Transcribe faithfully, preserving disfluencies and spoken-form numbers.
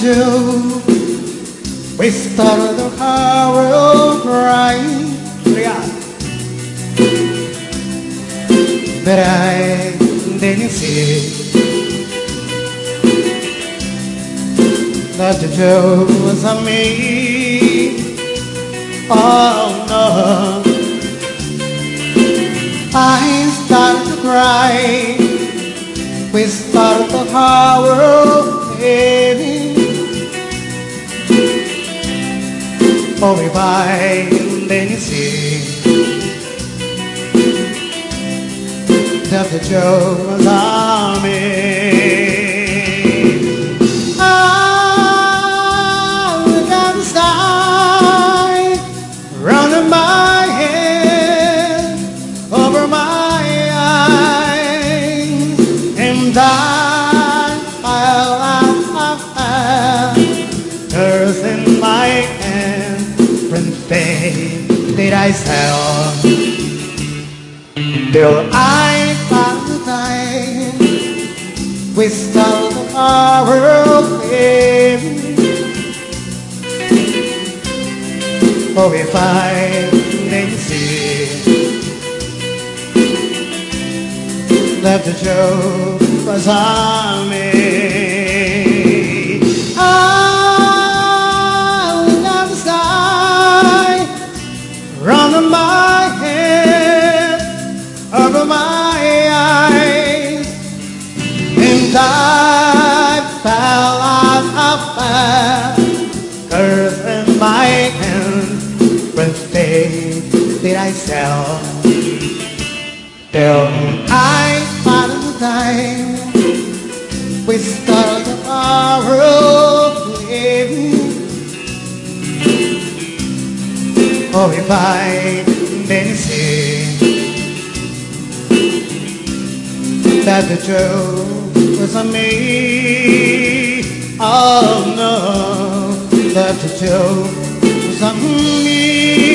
do. We started the horror crying, but I didn't see that the joke was on me. Oh no, I started to cry. We started the horror baby. Oh, if I didn't see that the joke was on me, I look at the sky, running my head over my eyes, and I cursing my hand from pain that I saw, till I found the time we started our pain. Oh, if I didn't see that the joke was on me, running my head over my eyes, and I fell out of fire, cursing my hand from faith that I sell, till I found the time we started our living. Oh, if I didn't see that the joke was on me. Oh no, that the joke was on me.